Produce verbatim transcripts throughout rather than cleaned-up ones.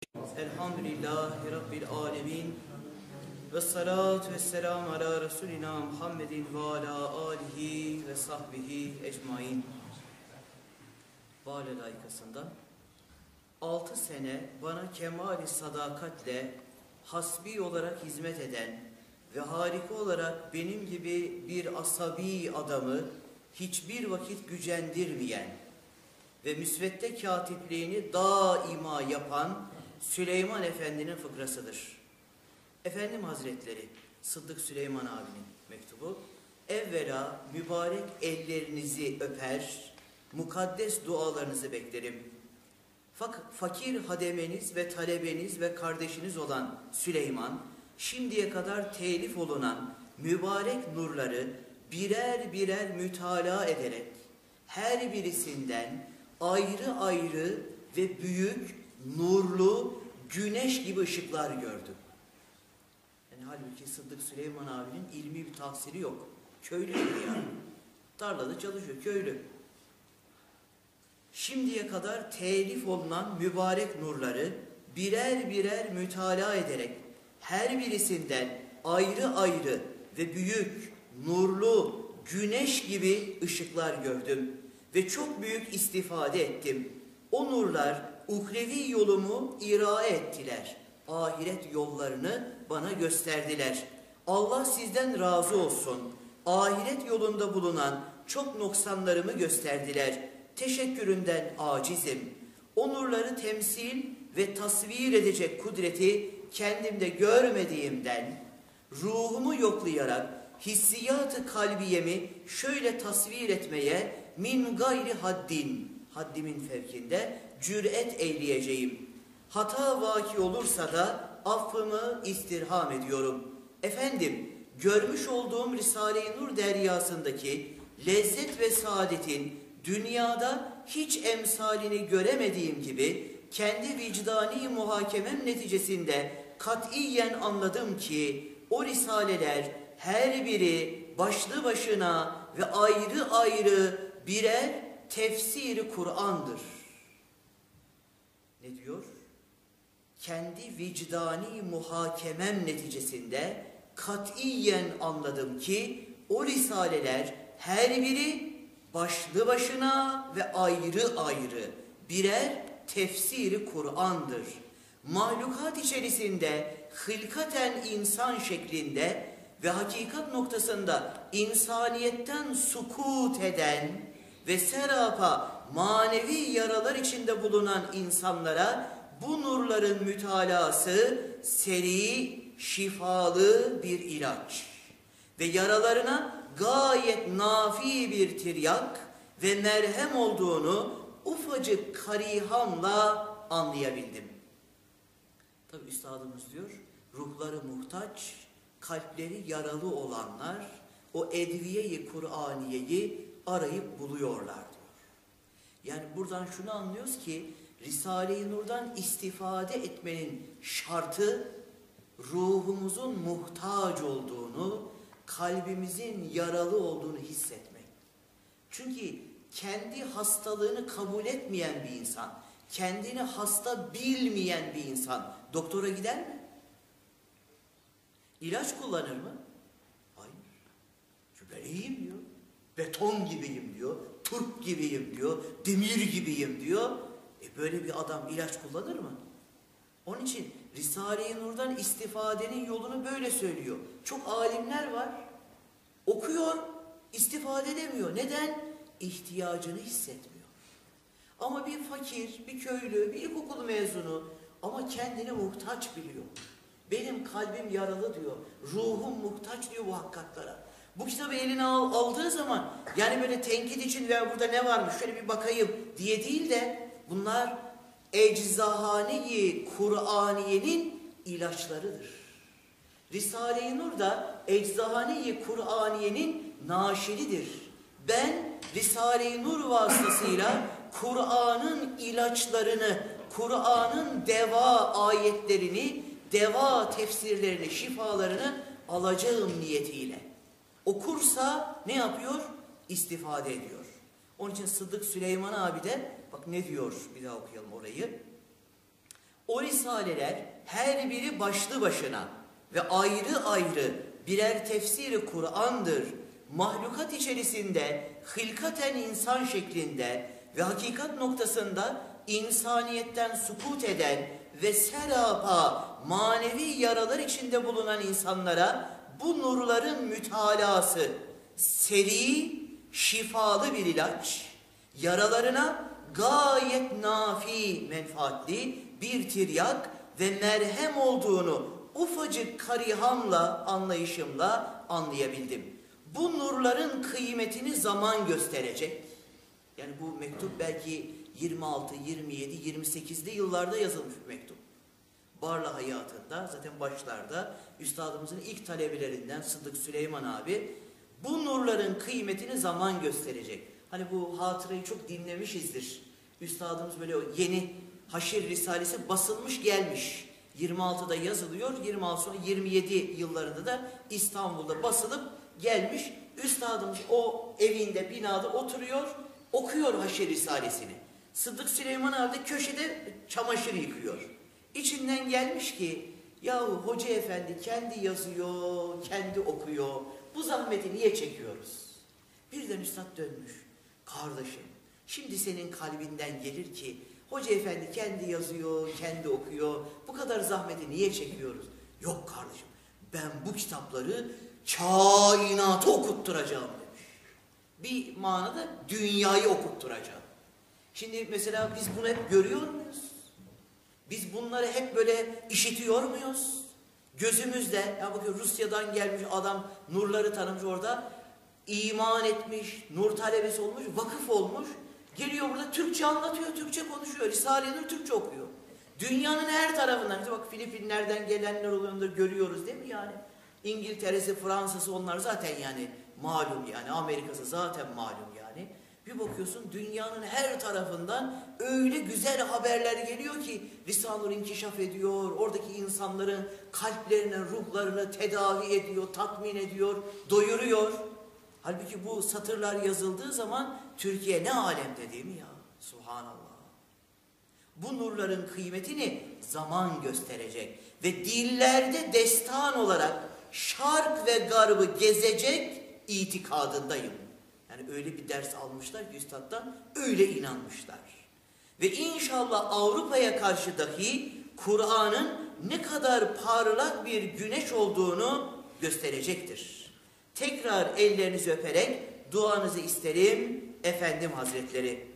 Elhamdülillahi Rabbil alemin. Ve salatu ve selamu ala Resulina Muhammedin ve ala alihi ve sahbihi ecmain. Vale layıkasından altı sene bana kemali sadakatle hasbi olarak hizmet eden ve harika olarak benim gibi bir asabi adamı hiçbir vakit gücendirmeyen ve müsvedde katipliğini daima yapan Süleyman Efendi'nin fıkrasıdır. Efendim Hazretleri Sıddık Süleyman abinin mektubu. Evvela mübarek ellerinizi öper, mukaddes dualarınızı beklerim. Fak fakir hademeniz ve talebeniz ve kardeşiniz olan Süleyman, şimdiye kadar telif olunan mübarek nurları birer birer mütalaa ederek her birisinden ayrı ayrı ve büyük, nurlu, güneş gibi ışıklar gördüm. Yani halbuki Sıddık Süleyman abinin ilmi bir tahsili yok. Köylü yani. Tarlada çalışıyor, köylü. Şimdiye kadar telif olunan mübarek nurları birer birer mütalaa ederek her birisinden ayrı ayrı ve büyük, nurlu, güneş gibi ışıklar gördüm ve çok büyük istifade ettim. O nurlar uhrevi yolumu irade ettiler. Ahiret yollarını bana gösterdiler. Allah sizden razı olsun. Ahiret yolunda bulunan çok noksanlarımı gösterdiler. Teşekküründen acizim. O nurları temsil ve tasvir edecek kudreti kendimde görmediğimden ruhumu yoklayarak hissiyat-ı kalbiyemi şöyle tasvir etmeye min gayri haddin, haddimin fevkinde cüret eyleyeceğim. Hata vaki olursa da affımı istirham ediyorum. Efendim, görmüş olduğum Risale-i Nur deryasındaki lezzet ve saadetin dünyada hiç emsalini göremediğim gibi kendi vicdani muhakemem neticesinde katiyen anladım ki o risaleler her biri başlı başına ve ayrı ayrı birer tefsiri Kur'an'dır. Ne diyor? Kendi vicdani muhakemem neticesinde katiyen anladım ki o risaleler her biri başlı başına ve ayrı ayrı birer tefsiri Kur'an'dır. Mahlukat içerisinde hılkaten insan şeklinde ve hakikat noktasında insaniyetten sukut eden ve serapa manevi yaralar içinde bulunan insanlara bu nurların mütalası seri, şifalı bir ilaç ve yaralarına gayet nafi bir tiryak ve merhem olduğunu ufacık karihamla anlayabildim. Tabi üstadımız diyor, ruhları muhtaç, kalpleri yaralı olanlar o edviye-i Kur'aniyeyi arayıp buluyorlar diyor. Yani buradan şunu anlıyoruz ki Risale-i Nur'dan istifade etmenin şartı ruhumuzun muhtaç olduğunu, kalbimizin yaralı olduğunu hissetmek. Çünkü kendi hastalığını kabul etmeyen bir insan, kendini hasta bilmeyen bir insan doktora gider mi? İlaç kullanır mı? Hayır. Çünkü ben iyiyim diyor. Beton gibiyim diyor. Turp gibiyim diyor. Demir gibiyim diyor. E böyle bir adam ilaç kullanır mı? Onun için Risale-i Nur'dan istifadenin yolunu böyle söylüyor. Çok alimler var. Okuyor, istifade edemiyor. Neden? İhtiyacını hissetmiyor. Ama bir fakir, bir köylü, bir ilkokul mezunu ama kendini muhtaç biliyor. Benim kalbim yaralı diyor. Ruhum muhtaç diyor bu hakikatlara. Bu kitabı eline al, aldığı zaman yani böyle tenkit için veya burada ne varmış şöyle bir bakayım diye değil de bunlar eczahane-i Kur'aniyenin ilaçlarıdır. Risale-i Nur da eczahane-i Kur'aniyenin naşiridir. Ben Risale-i Nur vasıtasıyla Kur'an'ın ilaçlarını, Kur'an'ın deva ayetlerini, deva tefsirlerini, şifalarını alacağım niyetiyle. Okursa ne yapıyor? İstifade ediyor. Onun için Sıddık Süleyman abi de bak ne diyor, bir daha okuyalım orayı. O risaleler her biri başlı başına ve ayrı ayrı birer tefsiri Kur'an'dır. Mahlukat içerisinde hılkaten insan şeklinde ve hakikat noktasında insaniyetten sukut eden ve serapa manevi yaralar içinde bulunan insanlara bu nurların mütalası seri, şifalı bir ilaç, yaralarına gayet nafi, menfaatli bir tiryak ve merhem olduğunu ufacık karihamla, anlayışımla anlayabildim. Bu nurların kıymetini zaman gösterecek. Yani bu mektup belki yirmi altı, yirmi yedi, yirmi sekizli yıllarda yazılmış bir mektup. Barla hayatında zaten başlarda üstadımızın ilk talebelerinden Sıddık Süleyman abi bu nurların kıymetini zaman gösterecek. Hani bu hatırayı çok dinlemişizdir. Üstadımız böyle o yeni Haşir Risalesi basılmış gelmiş. yirmi altıda yazılıyor. yirmi altı sonra yirmi yedi yıllarında da İstanbul'da basılıp gelmiş. Üstadımız o evinde, binada oturuyor, okuyor Haşir Risalesini. Sıddık Süleyman abi de köşede çamaşır yıkıyor. İçinden gelmiş ki, yahu hoca efendi kendi yazıyor, kendi okuyor. Bu zahmeti niye çekiyoruz? Birden üstad dönmüş. Kardeşim, şimdi senin kalbinden gelir ki, hoca efendi kendi yazıyor, kendi okuyor. Bu kadar zahmeti niye çekiyoruz? Yok kardeşim, ben bu kitapları kainatı okutturacağım demiş. Bir manada dünyayı okutturacağım. Şimdi mesela biz bunu hep görüyor muyuz? Biz bunları hep böyle işitiyor muyuz? Gözümüzde, ya bakın Rusya'dan gelmiş adam nurları tanımış orada, iman etmiş, nur talebesi olmuş, vakıf olmuş. Geliyor burada Türkçe anlatıyor, Türkçe konuşuyor, Risale-i Türkçe okuyor. Dünyanın her tarafından, işte bak Filipinler'den gelenler oluyor, görüyoruz değil mi yani? İngiltere'si, Fransa'sı onlar zaten yani malum yani, Amerika'sı zaten malum yani. Bir bakıyorsun dünyanın her tarafından öyle güzel haberler geliyor ki Risale-i Nur inkişaf ediyor, oradaki insanların kalplerine, ruhlarını tedavi ediyor, tatmin ediyor, doyuruyor. Halbuki bu satırlar yazıldığı zaman Türkiye ne alemde değil mi ya? Subhanallah. Bu nurların kıymetini zaman gösterecek ve dillerde destan olarak şark ve garbı gezecek itikadındayım. Yani öyle bir ders almışlar ki üstaddan, öyle inanmışlar. Ve inşallah Avrupa'ya karşı dahi Kur'an'ın ne kadar parlak bir güneş olduğunu gösterecektir. Tekrar ellerinizi öperek duanızı isterim Efendim Hazretleri.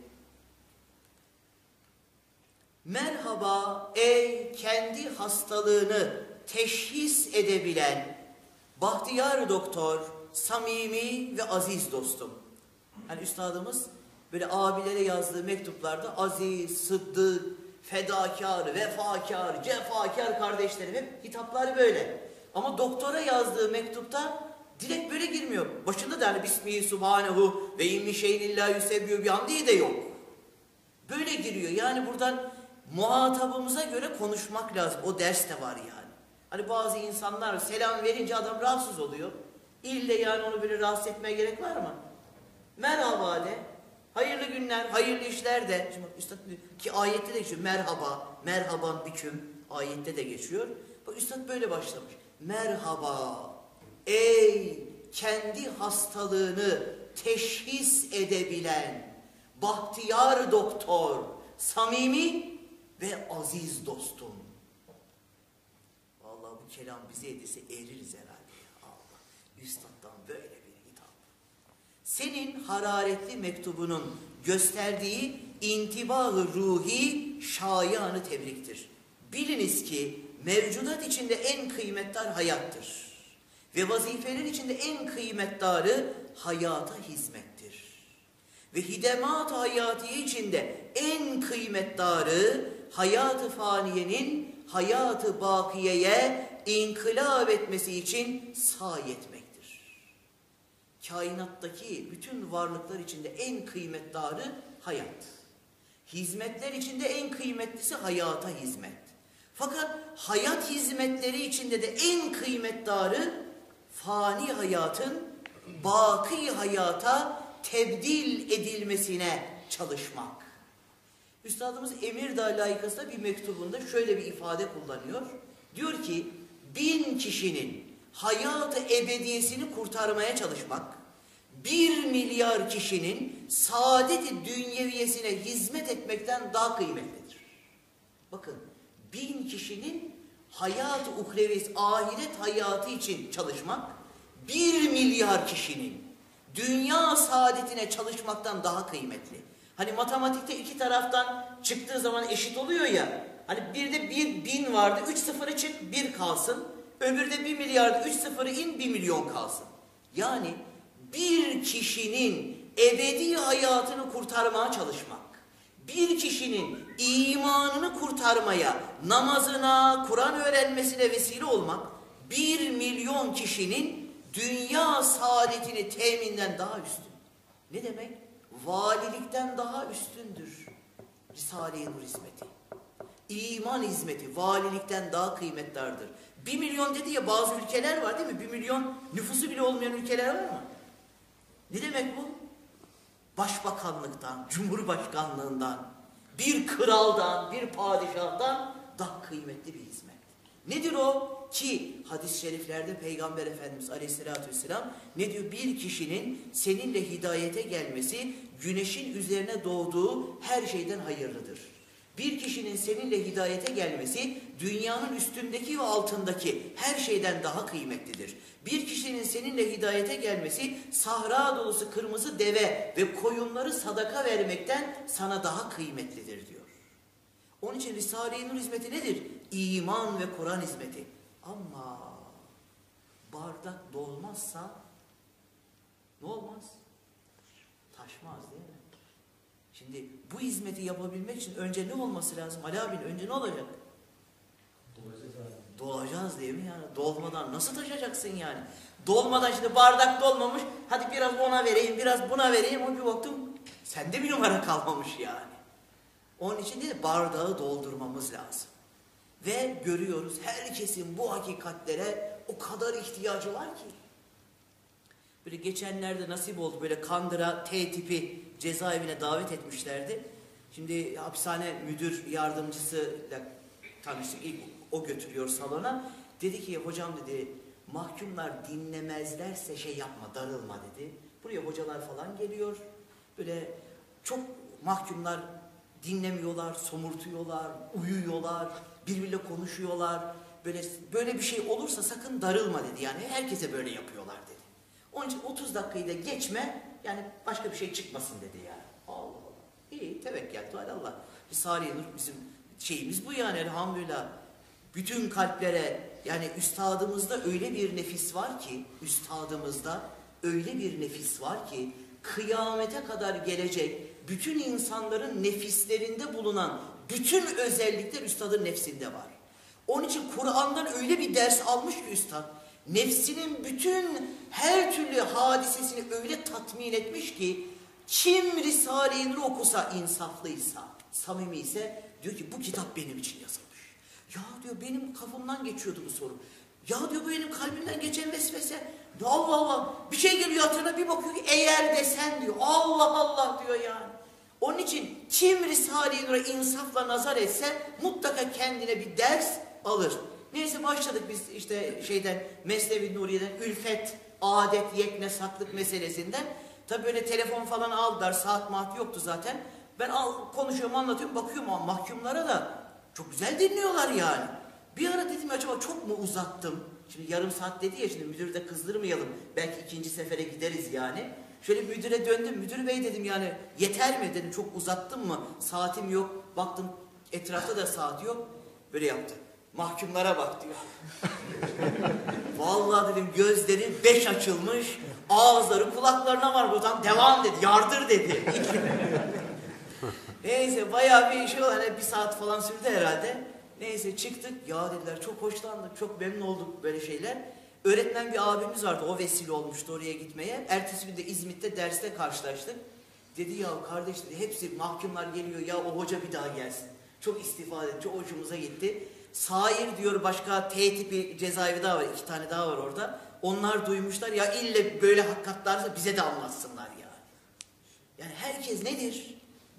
Merhaba ey kendi hastalığını teşhis edebilen bahtiyar doktor, samimi ve aziz dostum. Hani üstadımız böyle abilere yazdığı mektuplarda aziz, sıddık, fedakar, vefakar, cefakar kardeşlerim, hep hitapları böyle. Ama doktora yazdığı mektupta direkt böyle girmiyor. Başında da hani Bismihi Subhanehu ve immi şeyin illa yüsebbihü bihamdihi de yok. Böyle giriyor. Yani buradan muhatabımıza göre konuşmak lazım. O ders de var yani. Hani bazı insanlar selam verince adam rahatsız oluyor. İlle yani onu böyle rahatsız etmeye gerek var mı? Merhaba de. Hayırlı günler, hayırlı işler de. Şimdi üstad ki ayette de geçiyor. Merhaba, merhaban biküm. Ayette de geçiyor. Bak üstad böyle başlamış. Merhaba. Ey kendi hastalığını teşhis edebilen bahtiyar doktor, samimi ve aziz dostum. Vallahi bu kelam bize edilse eririz herhalde. Allah, üstaddan böyle bir hitap. Senin hararetli mektubunun gösterdiği intibahı ruhi şayanı tebriktir. Biliniz ki mevcudat içinde en kıymetli hayattır. Ve vazifeler içinde en kıymetdarı hayata hizmettir. Ve hidemat-ı hayatiye içinde en kıymetdarı hayat-ı faniyenin hayat-ı bakiyeye inkılap etmesi için sahi etmektir. Kainattaki bütün varlıklar içinde en kıymetdarı hayat. Hizmetler içinde en kıymetlisi hayata hizmet. Fakat hayat hizmetleri içinde de en kıymetdarı fani hayatın baki hayata tebdil edilmesine çalışmak. Üstadımız Emirdağ layıkasında bir mektubunda şöyle bir ifade kullanıyor. Diyor ki, bin kişinin hayat-ı ebediyesini kurtarmaya çalışmak, bir milyar kişinin saadet-i dünyeviyesine hizmet etmekten daha kıymetlidir. Bakın, bin kişinin hayat-ı uhreviyesi, ahiret hayatı için çalışmak, bir milyar kişinin dünya saadetine çalışmaktan daha kıymetli. Hani matematikte iki taraftan çıktığı zaman eşit oluyor ya, hani bir de bir bin vardı, üç sıfırı çık, bir kalsın. Öbürde bir milyarda üç sıfırı in, bir milyon kalsın. Yani bir kişinin ebedi hayatını kurtarmaya çalışmak, bir kişinin imanını kurtarmaya, namazına, Kur'an öğrenmesine vesile olmak, bir milyon kişinin dünya saadetini teminden daha üstün. Ne demek? Valilikten daha üstündür Risale-i Nur hizmeti. İman hizmeti valilikten daha kıymetlidir. Bir milyon dedi ya, bazı ülkeler var değil mi? Bir milyon nüfusu bile olmayan ülkeler var mı? Ne demek bu? Başbakanlıktan, cumhurbaşkanlığından, bir kraldan, bir padişahtan daha kıymetli bir hizmet. Nedir o? Ki hadis-i şeriflerde Peygamber Efendimiz Aleyhisselatü Vesselam ne diyor? Bir kişinin seninle hidayete gelmesi güneşin üzerine doğduğu her şeyden hayırlıdır. Bir kişinin seninle hidayete gelmesi dünyanın üstündeki ve altındaki her şeyden daha kıymetlidir. Bir kişinin seninle hidayete gelmesi sahra dolusu kırmızı deve ve koyunları sadaka vermekten sana daha kıymetlidir diyor. Onun için Risale-i Nur hizmeti nedir? İman ve Kur'an hizmeti. Ama bardak dolmazsa ne olmaz? Taşmaz değil mi? Şimdi bu hizmeti yapabilmek için önce ne olması lazım? Ali abinin önce ne olacak? Dolacağız abi. Dolacağız değil mi yani? Dolmadan nasıl taşacaksın yani? Dolmadan şimdi bardak dolmamış, hadi biraz ona vereyim, biraz buna vereyim, o bir baktım sende bir numara kalmamış yani. Onun için de bardağı doldurmamız lazım. Ve görüyoruz herkesin bu hakikatlere o kadar ihtiyacı var ki. Böyle geçenlerde nasip oldu, böyle Kandıra T tipi cezaevine davet etmişlerdi. Şimdi hapishane müdür yardımcısıyla tanıştık. İlk o götürüyor salona. Dedi ki hocam dedi, mahkumlar dinlemezlerse şey yapma, darılma dedi. Buraya hocalar falan geliyor. Böyle çok mahkumlar dinlemiyorlar, somurtuyorlar, uyuyorlar, birbiriyle konuşuyorlar. Böyle böyle bir şey olursa sakın darılma dedi. Yani herkese böyle yapıyorlar dedi. Onun için otuz dakikayı da geçme, yani başka bir şey çıkmasın dedi yani. Allah Allah. İyi, tevekkül Allah. Risale-i Nur bizim şeyimiz bu yani elhamdülillah. Bütün kalplere, yani üstadımızda öyle bir nefis var ki, üstadımızda öyle bir nefis var ki, kıyamete kadar gelecek bütün insanların nefislerinde bulunan bütün özellikler üstadın nefsinde var. Onun için Kur'an'dan öyle bir ders almış ki üstad, nefsinin bütün her türlü hadisesini öyle tatmin etmiş ki, kim Risale-i Nur okusa, insaflıysa, samimi ise, diyor ki bu kitap benim için yazılmış. Ya diyor benim kafamdan geçiyordu bu soru. Ya diyor bu benim kalbimden geçen vesvese. Allah Allah, bir şey geliyor hatırına, bir bakıyor ki eğer desen diyor. Allah Allah diyor yani. Onun için kim Risale-i Nur'a insafla nazar etse mutlaka kendine bir ders alır. Neyse başladık biz işte şeyden, Mesnevi Nuriye'den, ülfet, adet, yekne, saklık meselesinden. Tabi böyle telefon falan aldılar, saat maat yoktu zaten. Ben al, konuşuyorum, anlatıyorum, bakıyorum ama mahkumlara da çok güzel dinliyorlar yani. Bir ara dedim acaba çok mu uzattım? Şimdi yarım saat dedi ya, şimdi müdürü de kızdırmayalım. Belki ikinci sefere gideriz yani. Şöyle müdüre döndüm, müdür bey dedim yani yeter mi dedim, çok uzattım mı? Saatim yok, baktım etrafta da saat yok. Böyle yaptı. Mahkumlara bak diyor. Vallahi dedim gözleri beş açılmış, ağızları kulaklarına var buradan, devam dedi, yardır dedi. Neyse bayağı bir şey oldu, hani bir saat falan sürdü herhalde. Neyse çıktık, ya dediler çok hoşlandık, çok memnun olduk böyle şeyler. Öğretmen bir abimiz vardı, o vesile olmuştu oraya gitmeye. Ertesi gün de İzmit'te derste karşılaştık. Dedi ya kardeş dedi, hepsi mahkumlar geliyor ya, o hoca bir daha gelsin. Çok istifade etti, çok hoşumuza gitti. Sair diyor, başka T tipi cezaevi daha var, iki tane daha var orada. Onlar duymuşlar ya, ille böyle hakikatlarsa bize de anlatsınlar yani. Yani herkes nedir?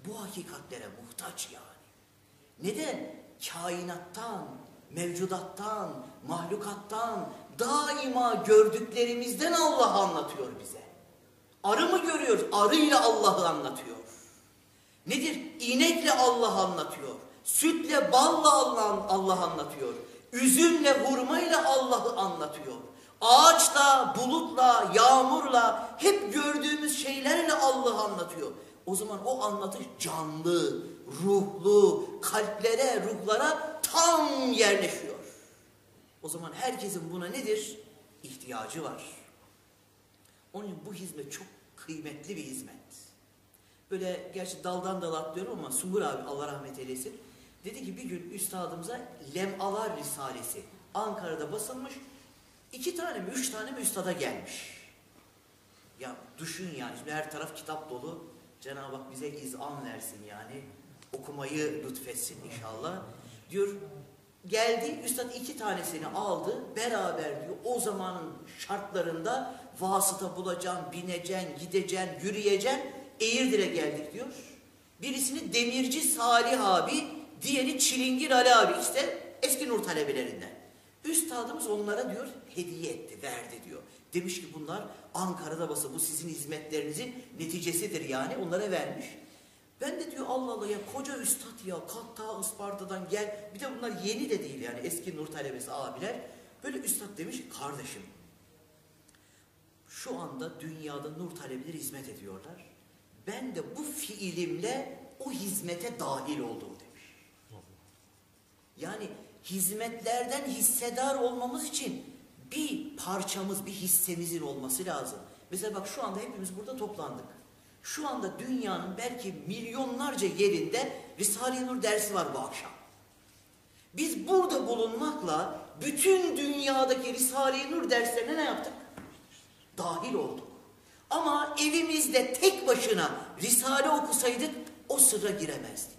bu hakikatlere muhtaç yani. Neden? Kainattan, mevcudattan, mahlukattan, daima gördüklerimizden Allah anlatıyor bize. Arı mı görüyoruz? Arıyla Allah'ı anlatıyor. Nedir? İnekle Allah anlatıyor. Sütle, balla Allah, Allah anlatıyor. Üzümle, hurmayla Allah'ı anlatıyor. Ağaçla, bulutla, yağmurla, hep gördüğümüz şeylerle Allah'ı anlatıyor. O zaman o anlatış canlı, ruhlu, kalplere, ruhlara tam yerleşiyor. O zaman herkesin buna nedir? İhtiyacı var. Onun için bu hizmet çok kıymetli bir hizmet. Böyle gerçi daldan dala atlıyorum ama Sungur abi Allah rahmet eylesin. Dedi ki bir gün üstadımıza Lemalar Risalesi Ankara'da basılmış. İki tane mi üç tane mi üstada gelmiş. Ya düşün yani şimdi her taraf kitap dolu. Cenab-ı Hak bize izan versin yani. Okumayı lütfetsin inşallah. Diyor geldi üstad iki tanesini aldı. Beraber diyor o zamanın şartlarında vasıta bulacaksın, bineceksin, gideceksin, yürüyeceksin. Eğirdir'e geldik diyor. Birisini Demirci Salih abi, diğeri Çilingir Ali abi işte eski nur talebelerinden. Üstadımız onlara diyor hediye etti, verdi diyor. Demiş ki bunlar Ankara'da bası bu sizin hizmetlerinizin neticesidir yani onlara vermiş. Ben de diyor Allah Allah ya koca üstad ya kalk ta Isparta'dan gel. Bir de bunlar yeni de değil yani eski nur talebesi abiler. Böyle üstad demiş kardeşim şu anda dünyada nur talebeleri hizmet ediyorlar. Ben de bu fiilimle o hizmete dahil oldum demiş. Yani hizmetlerden hissedar olmamız için bir parçamız, bir hissemizin olması lazım. Mesela bak şu anda hepimiz burada toplandık. Şu anda dünyanın belki milyonlarca yerinde Risale-i Nur dersi var bu akşam. Biz burada bulunmakla bütün dünyadaki Risale-i Nur derslerine ne yaptık? Dahil olduk. Ama evimizde tek başına Risale okusaydık o sırra giremezdik.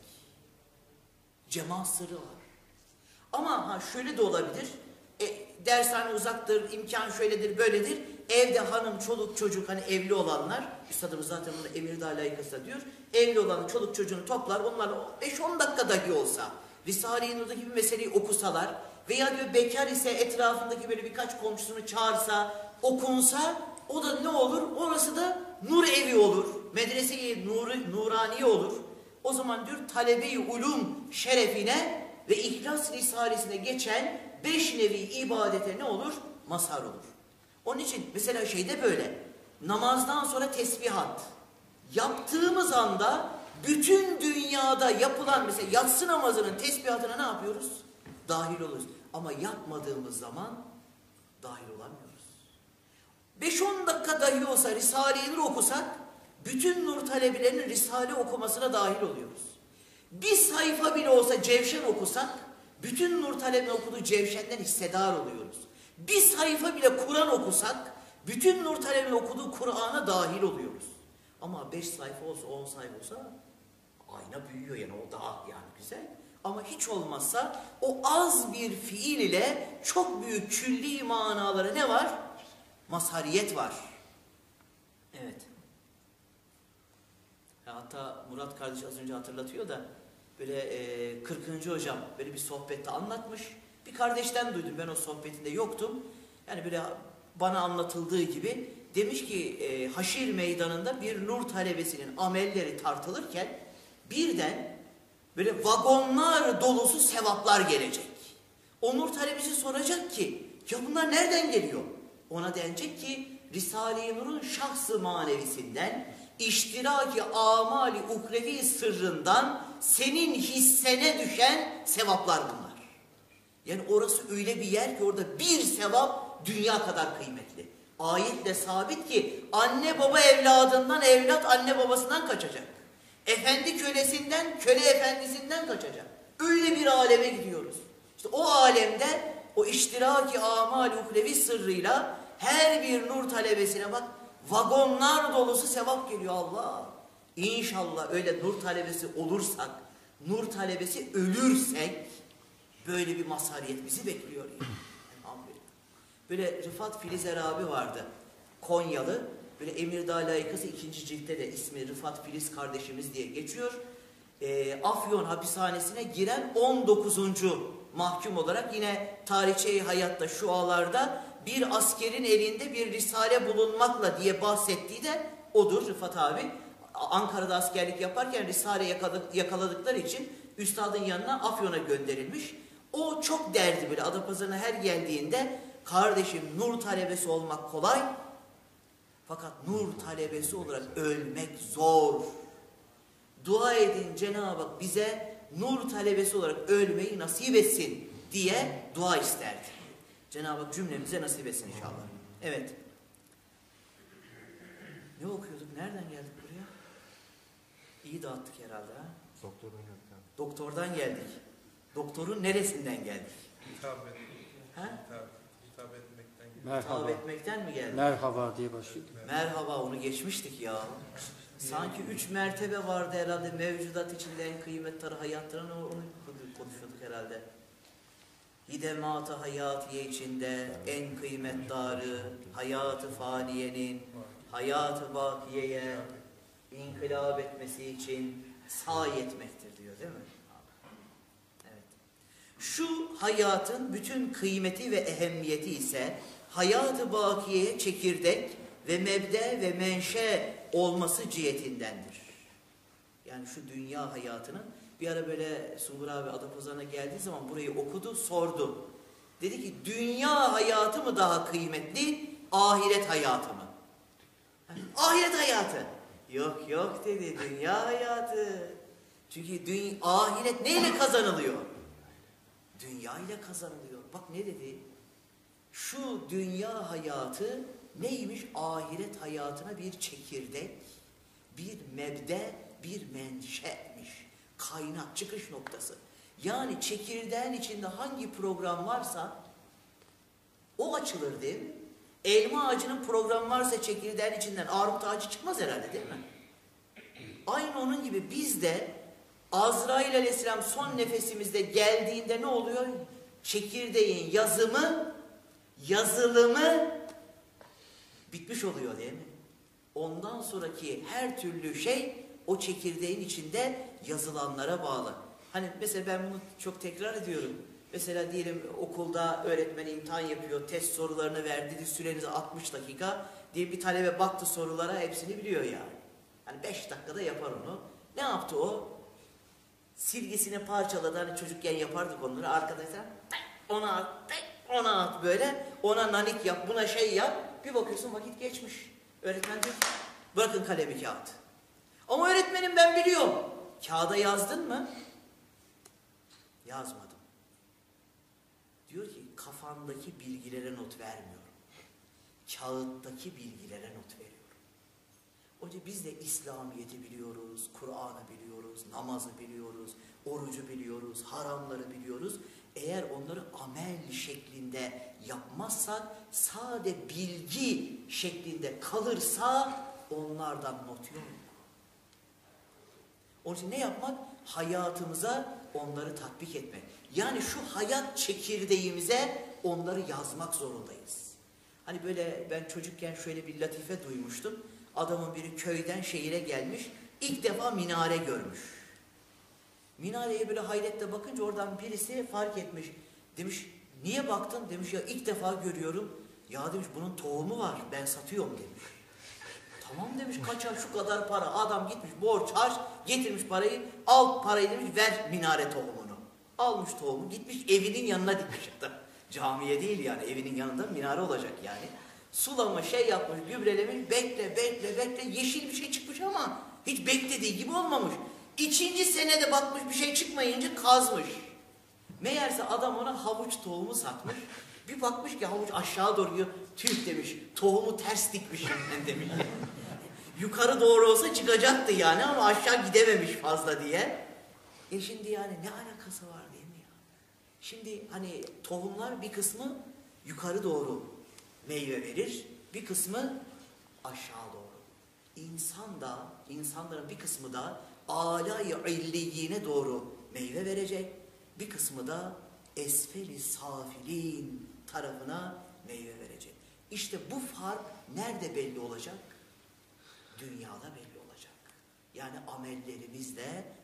Cemaat sırrı var. Ama ha şöyle de olabilir. E, dershane uzaktır, imkan şöyledir, böyledir. Evde hanım, çoluk, çocuk hani evli olanlar, üstadımız zaten bunu Emirdağ layıkası diyor. Evli olan çoluk çocuğunu toplar, onlarla beş on dakika dahi olsa Risale-i Nur'daki bir meseleyi okusalar veya diyor bekar ise etrafındaki böyle birkaç komşusunu çağırsa, okunsa o da ne olur? Orası da nur evi olur. Medrese-i nur, nuraniye olur. O zaman diyor talebe-i ulum şerefine ve İhlas Risalesi'ne geçen beş nevi ibadete ne olur? Mazhar olur. Onun için mesela şeyde böyle namazdan sonra tesbihat yaptığımız anda bütün dünyada yapılan mesela yatsı namazının tesbihatına ne yapıyoruz? Dahil oluruz. Ama yapmadığımız zaman dahil olamıyoruz. beş on dakika dahi olsa Risale-i Nur okusak bütün nur talebelerinin Risale okumasına dahil oluyoruz. Bir sayfa bile olsa Cevşen okusak bütün nur talebenin okuduğu Cevşen'den hissedar oluyoruz. Bir sayfa bile Kur'an okusak bütün nur talebenin okuduğu Kur'an'a dahil oluyoruz. Ama beş sayfa olsa on sayfa olsa ayna büyüyor yani o daha yani güzel. Ama hiç olmazsa o az bir fiil ile çok büyük külli manaları ne var? Mazhariyet var. Evet. Ya hatta Murat kardeş az önce hatırlatıyor da böyle e, kırkıncı hocam böyle bir sohbette anlatmış. Bir kardeşten duydum ben o sohbetinde yoktum. Yani böyle bana anlatıldığı gibi demiş ki e, Haşir meydanında bir nur talebesinin amelleri tartılırken birden böyle vagonlar dolusu sevaplar gelecek. O nur talebesi soracak ki ya bunlar nereden geliyor? Ona denecek ki Risale-i Nur'un şahs-ı manevisinden, iştiraki amali ukrevi sırrından senin hissene düşen sevaplar bunlar. Yani orası öyle bir yer ki orada bir sevap dünya kadar kıymetli. Ayetle sabit ki anne baba evladından, evlat anne babasından kaçacak. Efendi kölesinden, köle efendisinden kaçacak. Öyle bir aleme gidiyoruz. İşte o alemde o iştiraki amali ukrevi sırrıyla her bir nur talebesine bak vagonlar dolusu sevap geliyor Allah. İnşallah öyle nur talebesi olursak, nur talebesi ölürsek böyle bir mazhariyet bizi bekliyor. Yani. Böyle Rıfat Filizer abi vardı. Konyalı. Böyle Emirdağ layıkası ikinci ciltte de ismi Rıfat Filiz kardeşimiz diye geçiyor. e, Afyon hapishanesine giren on dokuzuncu mahkum olarak yine tarihçe hayatta şu ağlarda bir askerin elinde bir risale bulunmakla diye bahsettiği de odur Rıfat abi. Ankara'da askerlik yaparken risale yakaladıkları için üstadın yanına Afyon'a gönderilmiş. O çok derdi böyle Adapazarı'na her geldiğinde, kardeşim nur talebesi olmak kolay fakat nur talebesi olarak ölmek zor. Dua edin Cenab-ı Hak bize nur talebesi olarak ölmeyi nasip etsin diye dua isterdi. Cenab-ı Hak cümlemize nasip etsin inşallah. Evet. Ne okuyorduk? Nereden geldik buraya? İyi dağıttık herhalde ha? Doktordan geldik abi. Doktordan geldik. Doktorun neresinden geldik? Hitap etmek. Ha? Hitap, hitap etmekten geldik. Merhaba. Hitap etmekten mi geldik? Merhaba diye başlıyor. Merhaba, onu geçmiştik ya. Sanki üç mertebe vardı herhalde mevcudat içinde en kıymetli hayatlarını onu konuşuyorduk herhalde. Hidemat-ı hayatiye içinde en kıymetdarı hayat-ı faniyenin hayat-ı bakiyeye inkılap etmesi için sahi etmektir diyor değil mi? Evet. Şu hayatın bütün kıymeti ve ehemmiyeti ise hayat-ı bakiyeye çekirdek ve mebde ve menşe olması cihetindendir. Yani şu dünya hayatının bir ara böyle Sungur abi Adapazarı'na geldiği zaman burayı okudu, sordu. Dedi ki dünya hayatı mı daha kıymetli, ahiret hayatı mı? Ahiret hayatı. Yok yok dedi, dünya hayatı. Çünkü dünya, ahiret neyle kazanılıyor? Dünya ile kazanılıyor. Bak ne dedi? Şu dünya hayatı neymiş? Ahiret hayatına bir çekirdek, bir mebde, bir menşe'miş. Kaynak, çıkış noktası. Yani çekirdeğin içinde hangi program varsa o açılır değil mi? Elma ağacının programı varsa çekirdeğin içinden armut ağacı çıkmaz herhalde değil mi? Aynı onun gibi biz de Azrail aleyhisselam son nefesimizde geldiğinde ne oluyor? Çekirdeğin yazımı, yazılımı bitmiş oluyor değil mi? Ondan sonraki her türlü şey o çekirdeğin içinde yazılanlara bağlı. Hani mesela ben bunu çok tekrar ediyorum. Mesela diyelim okulda öğretmen imtihan yapıyor, test sorularını verdi, dedi süreniz altmış dakika. Diye bir talebe baktı sorulara, hepsini biliyor yani. Hani beş dakikada yapar onu. Ne yaptı o? Silgisini parçaladı, hani çocukken yapardık onları. Arkadaşlar ona at, ona at böyle. Ona nanik yap, buna şey yap. Bir bakıyorsun vakit geçmiş. Öğretmen diyor ki bırakın kalemi kağıt. Ama öğretmenim ben biliyorum. Kağıda yazdın mı? Yazmadım. Diyor ki kafandaki bilgilere not vermiyorum. Kağıttaki bilgilere not veriyorum. Onun için biz de İslamiyet'i biliyoruz, Kur'an'ı biliyoruz, namazı biliyoruz, orucu biliyoruz, haramları biliyoruz. Eğer onları amel şeklinde yapmazsak, sade bilgi şeklinde kalırsa onlardan not yok. Onun için ne yapmak? Hayatımıza onları tatbik etmek. Yani şu hayat çekirdeğimize onları yazmak zorundayız. Hani böyle ben çocukken şöyle bir latife duymuştum. Adamın biri köyden şehire gelmiş, ilk defa minare görmüş. Minareye böyle hayretle bakınca oradan birisi fark etmiş. Demiş, niye baktın? Demiş, ya ilk defa görüyorum. Ya demiş, bunun tohumu var, ben satıyorum demiş. Tamam demiş, kaça şu kadar para. Adam gitmiş borç harç, getirmiş parayı, al parayı demiş, ver minare tohumunu. Almış tohumu, gitmiş evinin yanına dikmiş. Camiye değil yani, evinin yanında minare olacak yani. Sulama şey yapmış, gübrelemiş, bekle bekle bekle, yeşil bir şey çıkmış ama hiç beklediği gibi olmamış. İkinci senede bakmış bir şey çıkmayınca kazmış. Meğerse adam ona havuç tohumu satmış. Bir bakmış ki havuç aşağı doğru gidiyor. Tüh demiş, tohumu ters dikmişim ben demiş. Yukarı doğru olsa çıkacaktı yani ama aşağı gidememiş fazla diye. E şimdi yani ne alakası var değil mi ya? Şimdi hani tohumlar bir kısmı yukarı doğru meyve verir, bir kısmı aşağı doğru. İnsan da, insanların bir kısmı da âlâ-i illiyine doğru meyve verecek, bir kısmı da esfel-i safilin tarafına meyve verecek. İşte bu fark nerede belli olacak? Dünyada belli olacak. Yani amellerimizle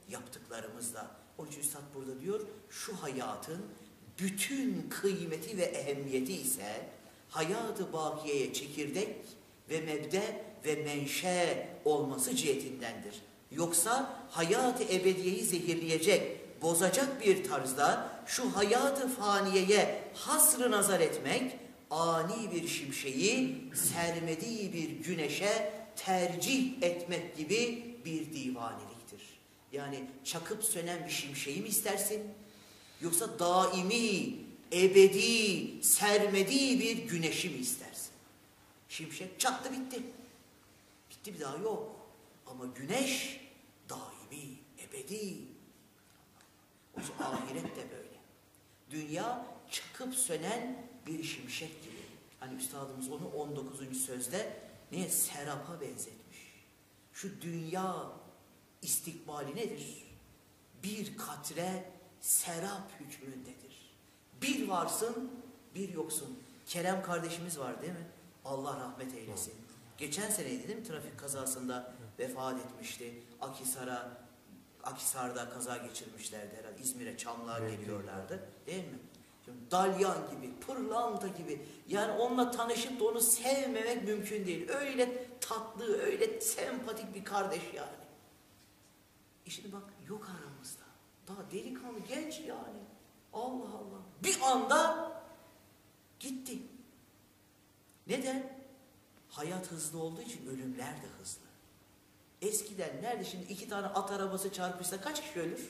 yaptıklarımızla. Onun için Üstad burada diyor, şu hayatın bütün kıymeti ve ehemmiyeti ise hayat-ı bakiyeye çekirdek ve mebde ve menşe olması cihetindendir. Yoksa hayat-ı ebediyeyi zehirleyecek, bozacak bir tarzda şu hayat-ı faniyeye hasr-ı nazar etmek, ani bir şimşeği sermediği bir güneşe tercih etmek gibi bir divaniliktir. Yani çakıp sönen bir şimşeği mi istersin? Yoksa daimi, ebedi, sermediği bir güneşi mi istersin? Şimşek çaktı bitti. Bitti, bir daha yok. Ama güneş daimi, ebedi. O zaman ahiret de böyle. Dünya çakıp sönen bir şimşek gibi. Hani üstadımız onu on dokuzuncu sözde neye? Serapa benzetmiş. Şu dünya istikbali nedir? Bir katre serap hükmündedir. Bir varsın, bir yoksun. Kerem kardeşimiz var değil mi? Allah rahmet eylesin. Geçen seneydi değil mi? Trafik kazasında vefat etmişti. Akhisar'a, Akhisar'da kaza geçirmişlerdi herhalde. İzmir'e, Çamlığa evet, geliyorlardı. Değil mi? Şimdi dalyan gibi, pırlanta gibi. Yani onunla tanışıp da onu sevmemek mümkün değil. Öyle tatlı, öyle sempatik bir kardeş yani. İşte bak yok aramızda. Daha delikanlı, genç yani. Allah Allah. Bir anda gitti. Neden? Hayat hızlı olduğu için ölümler de hızlı. Eskiden nerede şimdi iki tane at arabası çarpışsa kaç kişi ölür?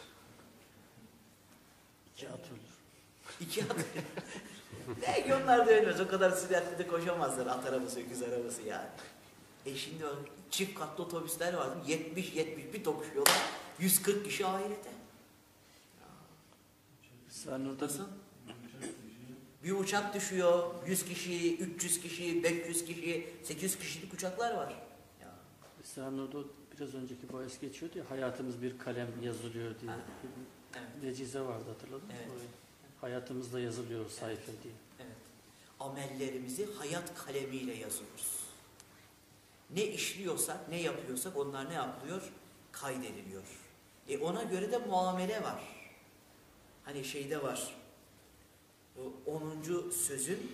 İki at ölür. İki at ölür. Belki onlar da ölmez. O kadar süratli de koşamazlar at arabası, öküz arabası yani. E şimdi o çift katlı otobüsler vardı. yetmiş yetmiş bir tokuşuyorlar. yüz kırk kişi ahirete. Sen Nasıl? Bir uçak düşüyor. yüz kişi, üç yüz kişi, beş yüz kişi, sekiz yüz kişilik uçaklar var. Ya. Sen orada biraz önceki bahis geçiyordu ya, hayatımız bir kalem yazılıyor diye. Ha. Evet. Vecize vardı, hatırladın mı? Evet. Orayı. Hayatımızda yazılıyor sayfa evet. diye. Evet. Amellerimizi hayat kalemiyle yazıyoruz. Ne işliyorsak, ne yapıyorsak onlar ne yapılıyor? Kaydediliyor. E ona göre de muamele var. Hani şeyde var. onuncu sözün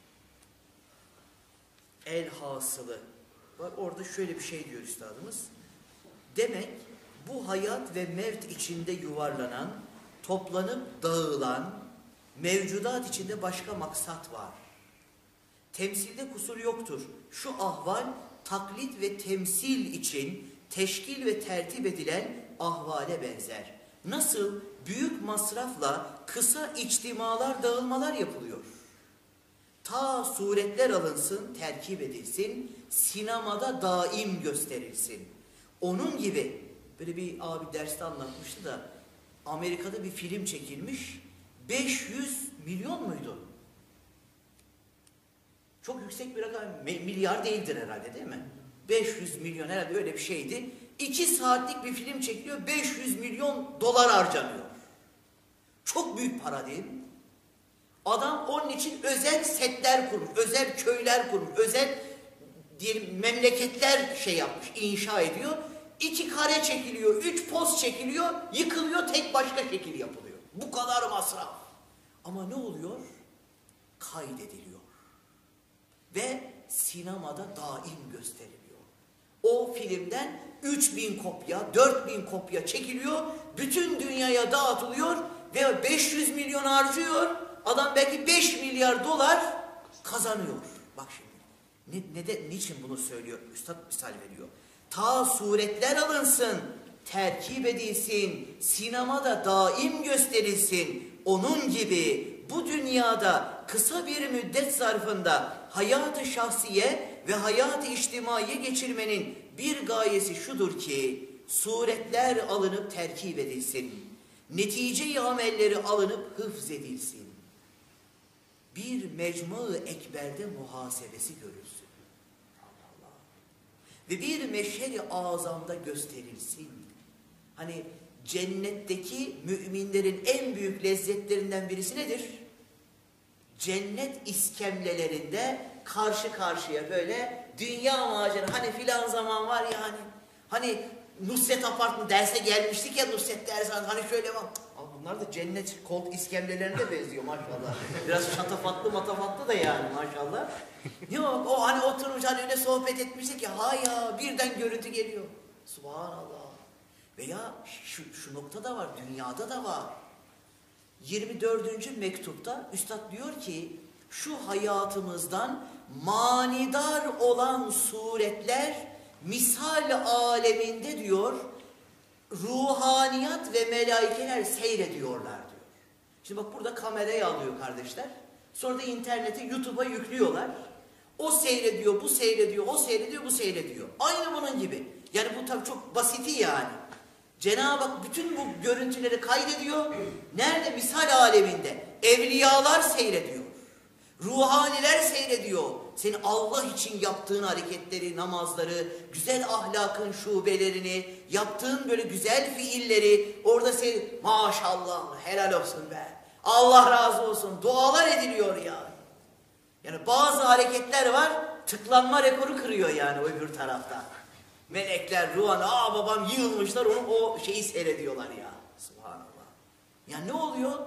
el hasılı. Bak orada şöyle bir şey diyor üstadımız. Demek bu hayat ve mevt içinde yuvarlanan, toplanıp dağılan mevcudat içinde başka maksat var. Temsilde kusur yoktur. Şu ahval taklit ve temsil için teşkil ve tertip edilen ahvale benzer. Nasıl büyük masrafla kısa içtimalar, dağılmalar yapılıyor. Ta suretler alınsın, terkip edilsin, sinemada daim gösterilsin. Onun gibi, böyle bir abi derste anlatmıştı da, Amerika'da bir film çekilmiş, beş yüz milyon muydu? Çok yüksek bir rakam, milyar değildir herhalde değil mi? beş yüz milyon herhalde öyle bir şeydi. iki saatlik bir film çekiliyor, beş yüz milyon dolar harcanıyor. Çok büyük para değil mi? Adam onun için özel setler kurmuş, özel köyler kurmuş, özel diyelim memleketler şey yapmış, inşa ediyor. İki kare çekiliyor, üç poz çekiliyor, yıkılıyor, tek başka şekil yapılıyor. Bu kadar masraf. Ama ne oluyor? Kaydediliyor. Ve sinemada daim gösteriliyor. O filmden üç bin kopya, dört bin kopya çekiliyor, bütün dünyaya dağıtılıyor ve beş yüz milyon harcıyor. Adam belki beş milyar dolar kazanıyor. Bak şimdi, ne, ne de, niçin bunu söylüyor? Üstad misal veriyor. Ta suretler alınsın, terkip edilsin, sinemada daim gösterilsin. Onun gibi bu dünyada kısa bir müddet zarfında hayat-ı şahsiye ve hayat-ı içtimaiye geçirmenin bir gayesi şudur ki, suretler alınıp terkip edilsin, netice-i amelleri alınıp hıfz edilsin. Bir mecmu-ı ekberde muhasebesi görülsün. Allah Allah. Ve bir meşheri azamda gösterilsin. Hani cennetteki müminlerin en büyük lezzetlerinden birisi nedir? Cennet iskemlelerinde karşı karşıya böyle dünya macera, hani filan zaman var ya hani, hani Nusret Apart'ın derse gelmiştik ya, Nusret dersi hani şöyle bak. Abi bunlar da cennet kolt iskemlelerine benziyor maşallah. Biraz şatafatlı matafatlı da yani maşallah. Yok o hani oturmuş hani öyle sohbet etmiştik ya, ha ya birden görüntü geliyor. Subhanallah. Veya şu, şu noktada var, dünyada da var. yirmi dördüncü mektupta Üstad diyor ki, şu hayatımızdan manidar olan suretler misal aleminde diyor, ruhaniyat ve melaikeler seyrediyorlar diyor. Şimdi bak burada kamerayı alıyor kardeşler. Sonra da internete, YouTube'a yüklüyorlar. O seyrediyor, bu seyrediyor, o seyrediyor, bu seyrediyor. Aynı bunun gibi. Yani bu tabii çok basiti yani. Cenab-ı Hak bütün bu görüntüleri kaydediyor. Nerede? Misal aleminde. Evliyalar seyrediyor. Ruhaniler seyrediyor. Senin Allah için yaptığın hareketleri, namazları, güzel ahlakın şubelerini, yaptığın böyle güzel fiilleri orada seyrediyor. Maşallah, helal olsun be. Allah razı olsun. Dualar ediliyor ya. Yani bazı hareketler var, tıklanma rekoru kırıyor yani öbür tarafta. Melekler, ruhan, aa babam yığılmışlar, onu o şeyi seyrediyorlar ya. Subhanallah. Ya ne oluyor?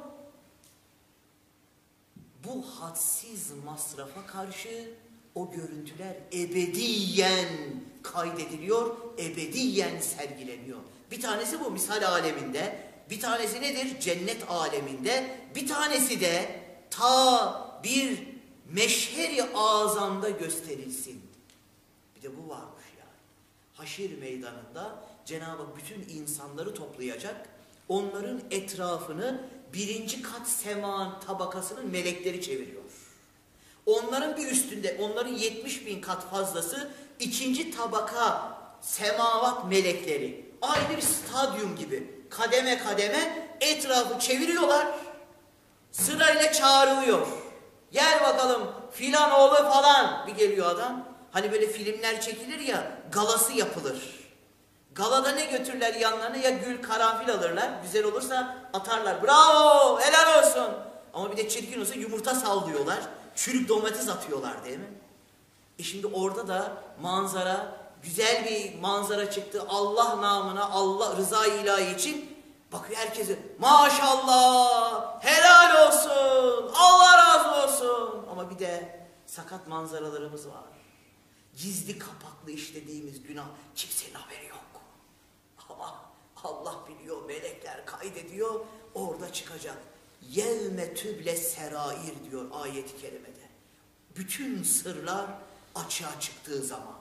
Bu hadsiz masrafa karşı o görüntüler ebediyen kaydediliyor, ebediyen sergileniyor. Bir tanesi bu misal aleminde, bir tanesi nedir? Cennet aleminde, bir tanesi de ta bir meşheri azamda gösterilsin. Bir de bu varmış yani. Haşir meydanında Cenab-ı Hak bütün insanları toplayacak, onların etrafını birinci kat sema tabakasının melekleri çeviriyor. Onların bir üstünde, onların yetmiş bin kat fazlası ikinci tabaka semavat melekleri. Aynı bir stadyum gibi kademe kademe etrafı çeviriyorlar. Sırayla çağrılıyor. Gel bakalım filan oğlu falan. Bir geliyor adam. Hani böyle filmler çekilir ya, galası yapılır. Galada ne götürürler yanlarına? Ya gül, karanfil alırlar. Güzel olursa atarlar. Bravo, helal olsun. Ama bir de çirkin olsa yumurta sallıyorlar. Çürük domates atıyorlar değil mi? E şimdi orada da manzara, güzel bir manzara çıktı. Allah namına, Allah rıza-i ilahi için bakıyor herkese. Maşallah, helal olsun, Allah razı olsun. Ama bir de sakat manzaralarımız var. Gizli kapaklı işlediğimiz günah, kimsenin haberi yok. Ama Allah biliyor, melekler kaydediyor, orada çıkacak. Yevme tüble serair diyor ayet-i kerimede. Bütün sırlar açığa çıktığı zaman.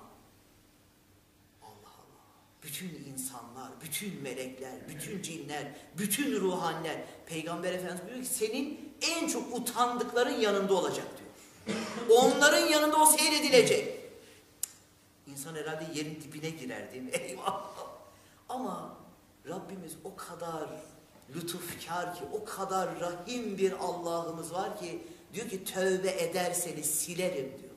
Allah Allah. Bütün insanlar, bütün melekler, bütün cinler, bütün ruhaniler. Peygamber Efendimiz diyor ki senin en çok utandıkların yanında olacak diyor. Onların yanında o seyredilecek. İnsan herhalde yerin dibine girer değil mi? Eyvah! Ama Rabbimiz o kadar lütufkar ki, o kadar rahim bir Allah'ımız var ki, diyor ki tövbe ederseniz silerim diyor.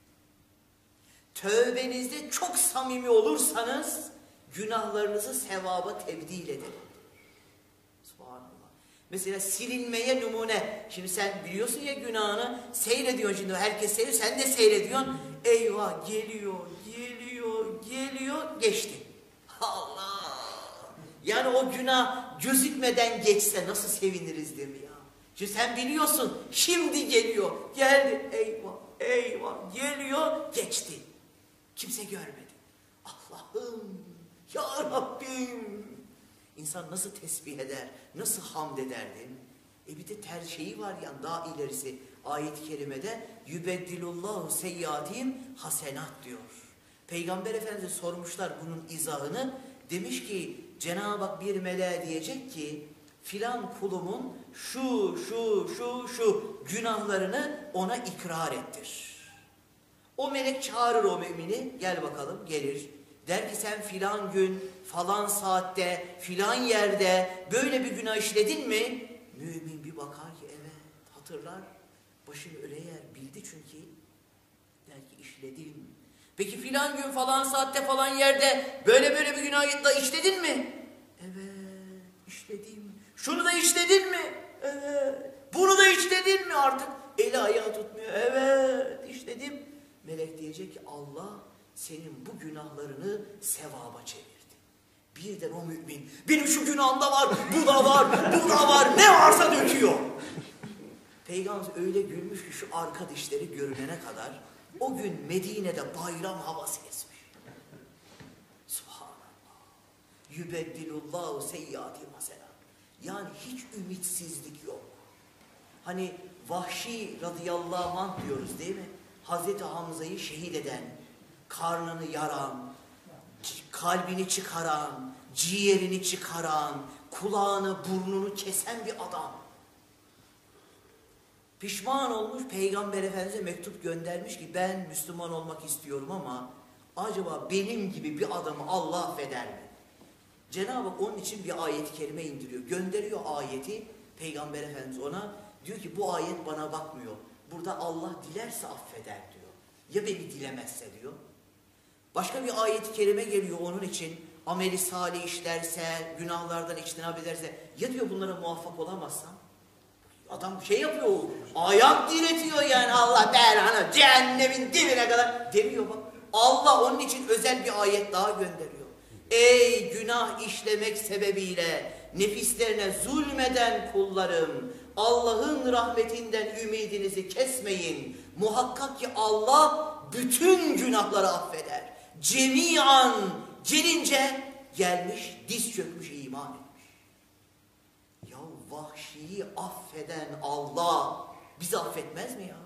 Tövbenizde çok samimi olursanız günahlarınızı sevaba tebdil ederim. Subhanallah. Mesela silinmeye numune. Şimdi sen biliyorsun ya günahını, seyrediyorsun şimdi, herkes seyrediyor, sen de seyrediyorsun. Eyvah, geliyor, geliyor, geliyor, geçti. Allah! Yani o günah gözükmeden geçse nasıl seviniriz değil mi ya? Şimdi sen biliyorsun, şimdi geliyor, geldi, eyvah, eyvah, geliyor, geçti. Kimse görmedi. Allah'ım, ya Rabbim! İnsan nasıl tesbih eder, nasıl hamd eder değil mi? E bir de ter şeyi var ya, daha ilerisi ayet-i kerimede yübeddilullahu seyyiatihim hasenat diyor. Peygamber Efendimiz'e sormuşlar bunun izahını. Demiş ki Cenab-ı Hak bir meleğe diyecek ki filan kulumun şu şu şu şu günahlarını ona ikrar ettir. O melek çağırır o mümini, gel bakalım, gelir. Der ki sen filan gün, falan saatte, filan yerde böyle bir günah işledin mi? Mümin bir bakar ki evet, hatırlar. Başını öyle yer, bildi çünkü. Der ki işledim. Peki filan gün, falan saatte, falan yerde böyle böyle bir günah da işledin mi? Evet, işledim. Şunu da işledin mi? Evet. Bunu da işledin mi artık? Eli ayağı tutmuyor. Evet, işledim. Melek diyecek ki Allah senin bu günahlarını sevaba çevirdi. Birden o mümin, benim şu günahımda var, bu da var, bu da var, ne varsa döküyor. Peygamber öyle gülmüş ki şu arka dişleri görünene kadar o gün Medine'de bayram havası esmiş. Subhanallah. Yübeddilullahu seyyiati hasena. Yani hiç ümitsizlik yok. Hani Vahşi radıyallahu anh diyoruz değil mi? Hazreti Hamza'yı şehit eden, karnını yaran, kalbini çıkaran, ciğerini çıkaran, kulağını, burnunu kesen bir adam. Pişman olmuş, Peygamber Efendimiz'e mektup göndermiş ki ben Müslüman olmak istiyorum ama acaba benim gibi bir adamı Allah affeder mi? Cenab-ı Hak onun için bir ayet-i kerime indiriyor. Gönderiyor ayeti, Peygamber Efendimiz ona diyor ki bu ayet bana bakmıyor. Burada Allah dilerse affeder diyor. Ya beni dilemezse diyor. Başka bir ayet-i kerime geliyor onun için. Ameli salih işlerse, günahlardan içtinab ederse, ya diyor bunlara muvaffak olamazsam? Adam şey yapıyor, ayak diretiyor yani Allah belanı cehennemin dibine kadar demiyor bak. Allah onun için özel bir ayet daha gönderiyor. Ey günah işlemek sebebiyle nefislerine zulmeden kullarım, Allah'ın rahmetinden ümidinizi kesmeyin. Muhakkak ki Allah bütün günahları affeder. Cemiyan gelince gelmiş, diz çökmüş, iman etmiş. Ya Vahşi'yi affeden Allah bizi affetmez mi ya?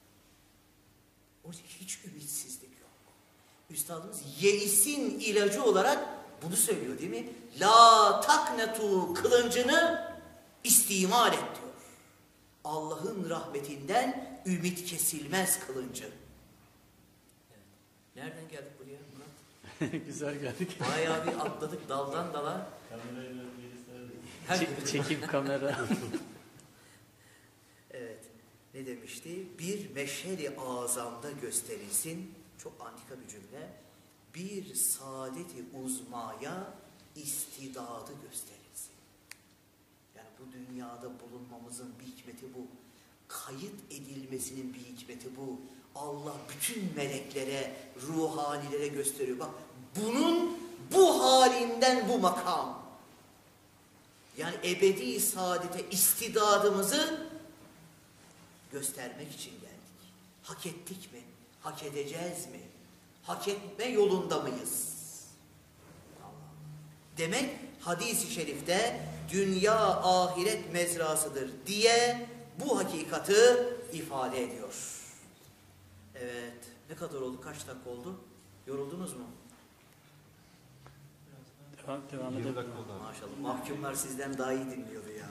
O hiç ümitsizlik yok. Üstadımız yeisin ilacı olarak bunu söylüyor değil mi? La taknetu kılıncını istimal et diyor. Allah'ın rahmetinden ümit kesilmez kılıncı. Nereden geldik buraya Murat? Güzel geldik. Bayağı bir atladık daldan dala. Çek, çekim kamera. Evet. Ne demişti? Bir meşheri azamda gösterilsin. Çok antika bir cümle. Bir saadeti uzmaya istidadı gösterilsin. Yani bu dünyada bulunmamızın bir hikmeti bu. Kayıt edilmesinin bir hikmeti bu. Allah bütün meleklere, ruhanilere gösteriyor. Bak bunun bu halinden bu makam. Yani ebedi saadete istidadımızı göstermek için geldik. Hak ettik mi? Hak edeceğiz mi? Hak etme yolunda mıyız? Demek hadis-i şerifte dünya ahiret mezrasıdır diye bu hakikati ifade ediyor. Evet. Ne kadar oldu? Kaç dakika oldu? Yoruldunuz mu? Devam, devam edelim. Maşallah. Mahkumlar sizden daha iyi dinliyordu ya.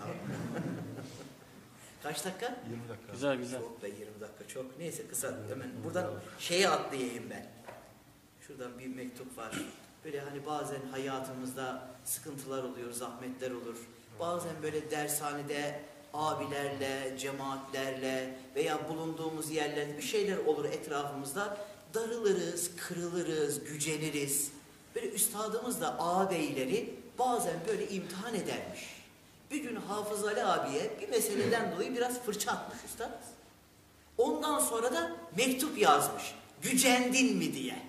Kaç dakika? yirmi dakika. Güzel güzel. Çok be yirmi dakika çok. Neyse kısa hemen buradan şeye atlayayım ben. Şuradan bir mektup var. Böyle hani bazen hayatımızda sıkıntılar oluyor, zahmetler olur. Bazen böyle dershanede abilerle, cemaatlerle veya bulunduğumuz yerlerde bir şeyler olur etrafımızda. Darılırız, kırılırız, güceniriz. Böyle üstadımız da ağabeyleri bazen böyle imtihan edermiş. Bir gün Hafız Ali abiye bir meseleden dolayı biraz fırça atmış üstad. Ondan sonra da mektup yazmış. Gücendin mi diye.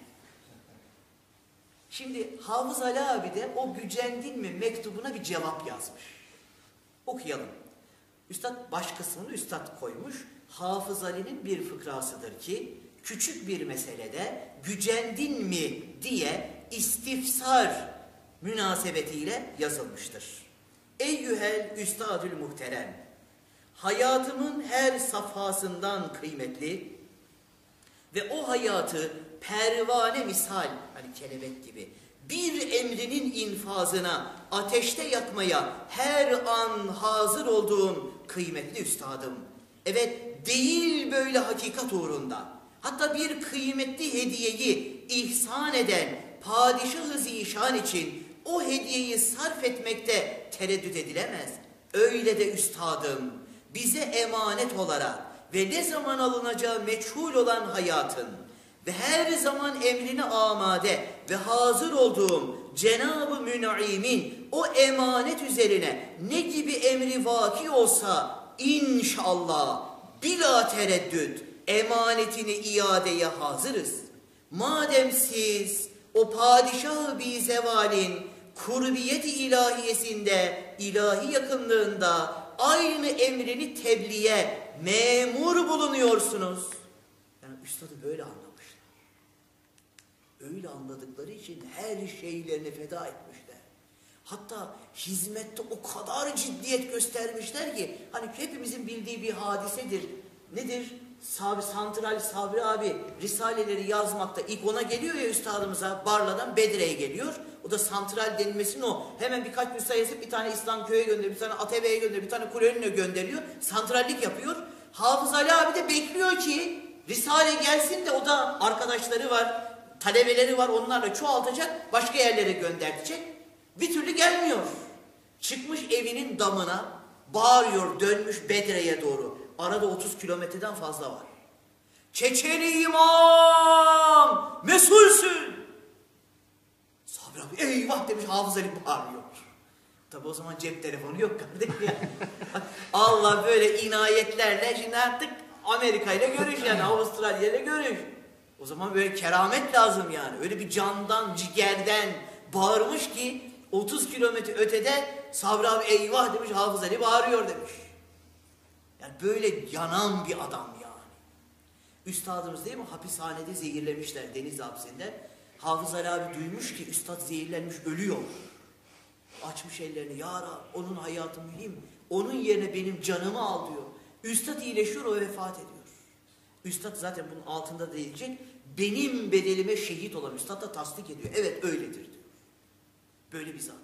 Şimdi Hafız Ali abi de o gücendin mi mektubuna bir cevap yazmış. Okuyalım. Üstad baş kısmını üstad koymuş. Hafız Ali'nin bir fıkrasıdır ki küçük bir meselede gücendin mi diye istifsar münasebetiyle yazılmıştır. Eyyühel üstadül muhterem, hayatımın her safhasından kıymetli ve o hayatı pervane misal, hani kelebek gibi, bir emrinin infazına, ateşte yakmaya her an hazır olduğum kıymetli üstadım. Evet, değil böyle hakikat uğrunda. Hatta bir kıymetli hediyeyi ihsan eden padişah-ı zişan için o hediyeyi sarf etmekte tereddüt edilemez. Öyle de üstadım, bize emanet olarak ve ne zaman alınacağı meçhul olan hayatın ve her zaman emrine amade ve hazır olduğum Cenab-ı Mün'im'in o emanet üzerine ne gibi emri vaki olsa inşallah bila tereddüt emanetini iadeye hazırız. Madem siz o padişah-ı bizevalin kurbiyet-i ilahiyesinde, ilahi yakınlığında aynı emrini tebliğe memur bulunuyorsunuz. Yani üstadı böyle anlamışlar. Öyle anladıkları için her şeylerini feda etmişler. Hatta hizmette o kadar ciddiyet göstermişler ki, hani hepimizin bildiği bir hadisedir. Nedir? Sabri, Santral Sabri abi Risaleleri yazmakta ilk ona geliyor ya üstadımıza, Barla'dan Bedre'ye geliyor. O da santral denilmesinin o. Hemen birkaç müsaade yazıp bir tane İslam köy'e gönderiyor, bir tane Atebe'ye gönderiyor, bir tane Kuleyn'e gönderiyor. Santrallik yapıyor. Hafız Ali abi de bekliyor ki Risale gelsin de o da arkadaşları var, talebeleri var, onlarla çoğaltacak, başka yerlere gönderecek. Bir türlü gelmiyor. Çıkmış evinin damına, bağırıyor, dönmüş Bedre'ye doğru. Arada otuz kilometreden fazla var. Çeçeni imam, mesulsün. Sabri abi eyvah demiş, Hafız Ali bağırıyor. Tabi o zaman cep telefonu yok kardeşim. Allah böyle inayetlerle şimdi artık Amerika ile görüş, yani Avustralya ile görüş. O zaman böyle keramet lazım yani. Öyle bir candan, ciğerden bağırmış ki otuz kilometre ötede Sabri abi eyvah demiş, Hafız Ali bağırıyor demiş. Yani böyle yanan bir adam yani. Üstadımız değil mi? Hapishanede zehirlemişler, deniz hapsinde. Hafız Ali abi duymuş ki üstad zehirlenmiş, ölüyor. Açmış ellerini, ya Rab, onun hayatı mühim. Onun yerine benim canımı al diyor. Üstad iyileşiyor, o vefat ediyor. Üstad zaten bunun altında da diyecek, benim bedelime şehit olan. Üstad da tasdik ediyor. Evet öyledir diyor. Böyle bir zat.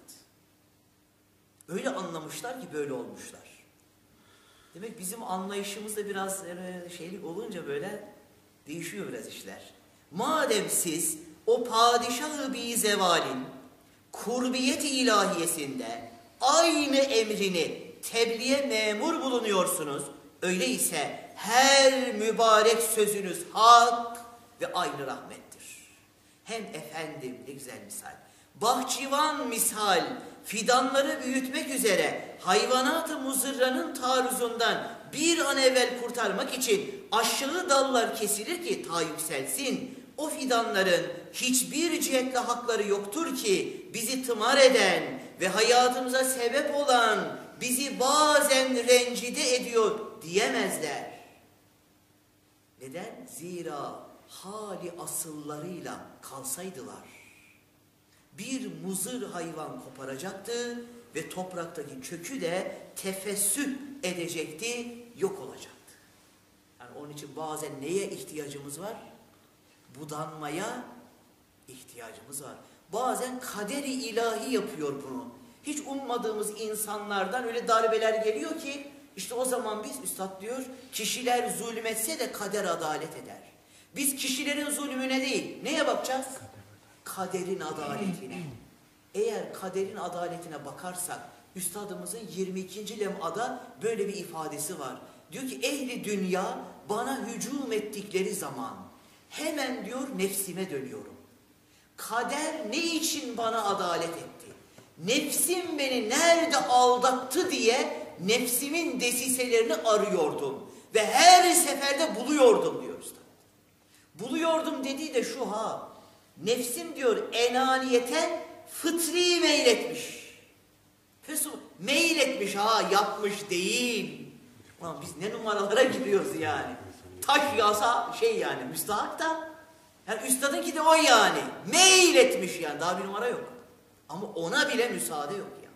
Öyle anlamışlar ki böyle olmuşlar. Demek bizim anlayışımız da biraz şeylik olunca böyle değişiyor biraz işler. Madem siz o padişah-ı bizevalin kurbiyet-i ilahiyesinde aynı emrini tebliğe memur bulunuyorsunuz, öyleyse her mübarek sözünüz hak ve aynı rahmettir. Hem efendim, ne güzel misal, bahçıvan misal fidanları büyütmek üzere hayvanat-ı muzırranın taarruzundan bir an evvel kurtarmak için aşağı dallar kesilir ki ta yükselsin. O fidanların hiçbir cihetle hakları yoktur ki bizi tımar eden ve hayatımıza sebep olan, bizi bazen rencide ediyor diyemezler. Neden? Zira hali asıllarıyla kalsaydılar bir muzır hayvan koparacaktı ve topraktaki kökü de tefessüh edecekti, yok olacaktı. Yani onun için bazen neye ihtiyacımız var? Budanmaya ihtiyacımız var. Bazen kaderi ilahi yapıyor bunu. Hiç ummadığımız insanlardan öyle darbeler geliyor ki işte o zaman biz, üstad diyor, kişiler zulmetse de kader adalet eder. Biz kişilerin zulmüne değil, neye bakacağız? Kaderin adaletine. Eğer kaderin adaletine bakarsak, üstadımızın yirmi ikinci lem'ada böyle bir ifadesi var. Diyor ki ehli dünya bana hücum ettikleri zaman hemen diyor nefsime dönüyorum. Kader ne için bana adalet etti? Nefsim beni nerede aldattı diye nefsimin desiselerini arıyordum. Ve her seferde buluyordum diyor usta. Buluyordum dediği de şu ha. Nefsim diyor enaniyete fıtri meyletmiş. Fesu meyletmiş ha, yapmış değil. Ulan biz ne numaralara giriyoruz yani. Taş yasa şey yani müstahak da. Yani üstadınki de o yani. Meyletmiş yani, daha bir numara yok. Ama ona bile müsaade yok ya.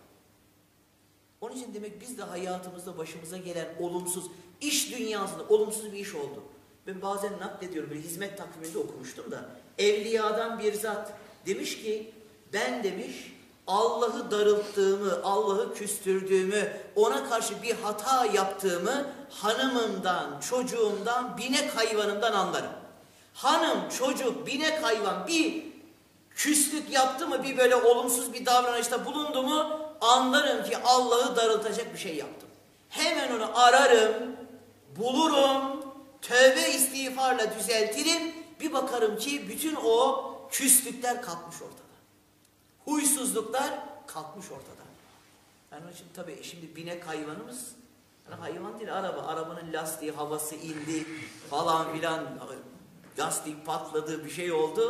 Onun için demek biz de hayatımızda başımıza gelen olumsuz, iş dünyasında olumsuz bir iş oldu. Ben bazen naklediyorum, böyle hizmet takviminde okumuştum da. Evliyadan bir zat demiş ki, ben demiş Allah'ı darılttığımı, Allah'ı küstürdüğümü, ona karşı bir hata yaptığımı hanımımdan, çocuğumdan, binek hayvanımdan anlarım. Hanım, çocuk, binek hayvan bir küslük yaptı mı, bir böyle olumsuz bir davranışta bulundu mu anlarım ki Allah'ı darıltacak bir şey yaptım. Hemen onu ararım, bulurum, tövbe istiğfarla düzeltirim. Bir bakarım ki bütün o küslükler kalkmış ortada. Huysuzluklar kalkmış ortada. Yani onun için tabii şimdi binek hayvanımız, yani hayvan değil, araba. Arabanın lastiği, havası indi falan filan, lastik patladı, bir şey oldu.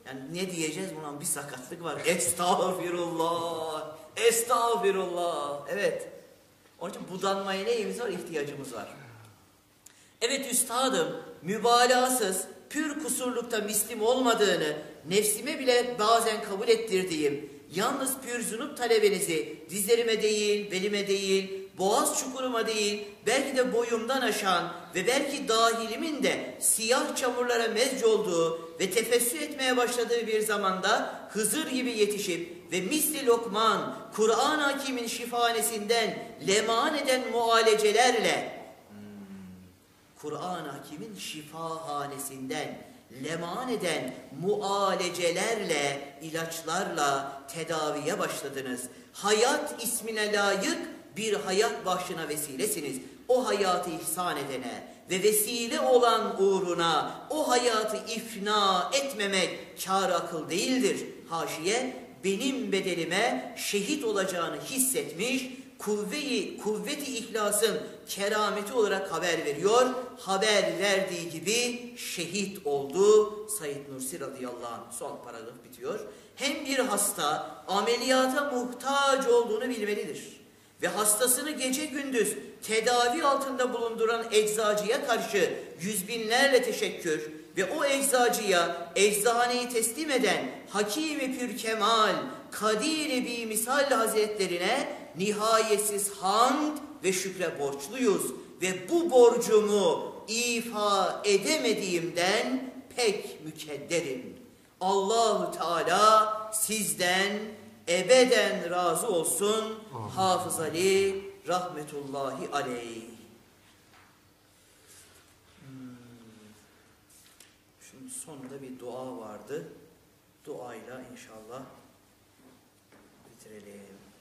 Yani ne diyeceğiz, buna bir sakatlık var. Estağfirullah. Estağfirullah. Evet. Onun için budanmaya neyimiz var? İhtiyacımız var. Evet üstadım, mübalağasız, pür kusurlukta mislim olmadığını, nefsime bile bazen kabul ettirdiğim, yalnız pür zunup talebenizi dizlerime değil, belime değil, boğaz çukuruma değil, belki de boyumdan aşan ve belki dahilimin de siyah çamurlara mezc olduğu ve tefessü etmeye başladığı bir zamanda Hızır gibi yetişip ve misli Lokman, Kur'an-ı Hakim'in şifanesinden leman eden mualecelerle, Kur'an-ı Hakim'in şifahanesinden leman eden mualecelerle, ilaçlarla tedaviye başladınız. Hayat ismine layık bir hayat bahşına vesilesiniz. O hayatı ihsan edene ve vesile olan uğruna o hayatı ifna etmemek kâr akıl değildir. Haşiye, benim bedelime şehit olacağını hissetmiş, kuvve-i, kuvvet-i ihlasın kerameti olarak haber veriyor. Haber verdiği gibi şehit oldu. Said Nursi radıyallahu anh. Son paragraf bitiyor. Hem bir hasta ameliyata muhtaç olduğunu bilmelidir. Ve hastasını gece gündüz tedavi altında bulunduran eczacıya karşı yüz binlerle teşekkür ve o eczacıya eczaneyi teslim eden Hakim-i Pürkemal, Kadir-i Bimisal Hazretlerine nihayetsiz hamd ve şükre borçluyuz. Ve bu borcumu ifa edemediğimden pek mükedderim. Allahu Teala sizden ebeden razı olsun. Hafız Ali rahmetullahi aleyh. Hmm. Şimdi sonunda bir dua vardı. Duayla inşallah bitirelim.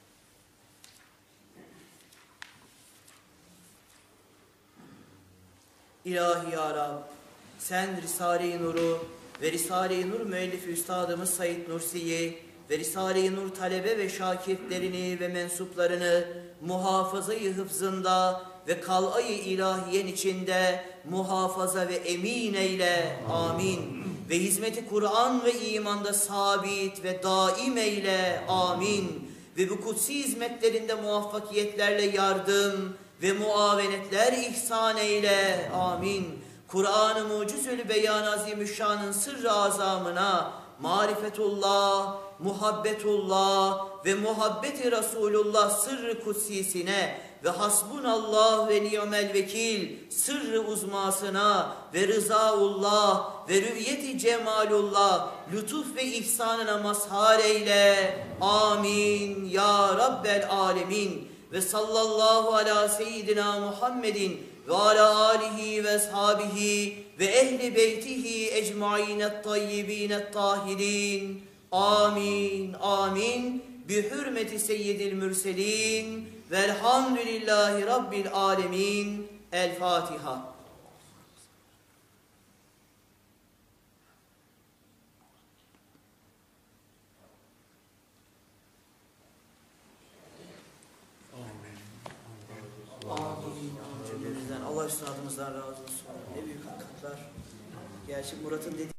İlahi ya Rab, sen Risale-i Nur'u ve Risale-i Nur müellifi üstadımız Said Nursi'yi ve Risale-i Nur talebe ve şakirtlerini ve mensuplarını muhafazayı hıfzında ve kal-ayı ilahiyen içinde muhafaza ve emin eyle. Amin. Ve hizmeti Kur'an ve imanda sabit ve daim eyle. Amin. Ve bu kutsi hizmetlerinde muvaffakiyetlerle yardım ve muavenetler ihsan eyle. Amin. Kur'an-ı Mucizül Beyan Azimüşşan'ın sırrı azamına marifetullah, muhabbetullah ve muhabbeti Resulullah sırrı kutsisine ve hasbunallah ve ni'mel vekil sırrı uzmasına ve rızaullah ve rü'yeti cemalullah lütuf ve ihsanına mazhar eyle. Amin. Ya Rabbel alemin. Ve sallallahu ala seyyidina Muhammedin ve ala alihi ve ashabihi ve ehli beytihi ecmainet tayyibinet tahirin. Amin. Amin. Bi hürmeti seyyidil mürselin. Velhamdülillahi Rabbil alemin. El Fatiha. Amin. Cümlemizden Allah üstadımızdan razı olsun. Ne büyük hakikatler. Gerçi Murat'ın dediği